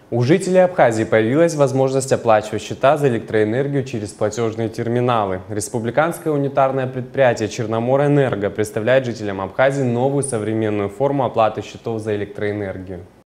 У жителей Абхазии появилась возможность оплачивать счета за электроэнергию через платежные терминалы. Республиканское унитарное предприятие «Черноморэнерго» представляет жителям Абхазии новую современную форму оплаты счетов за электроэнергию.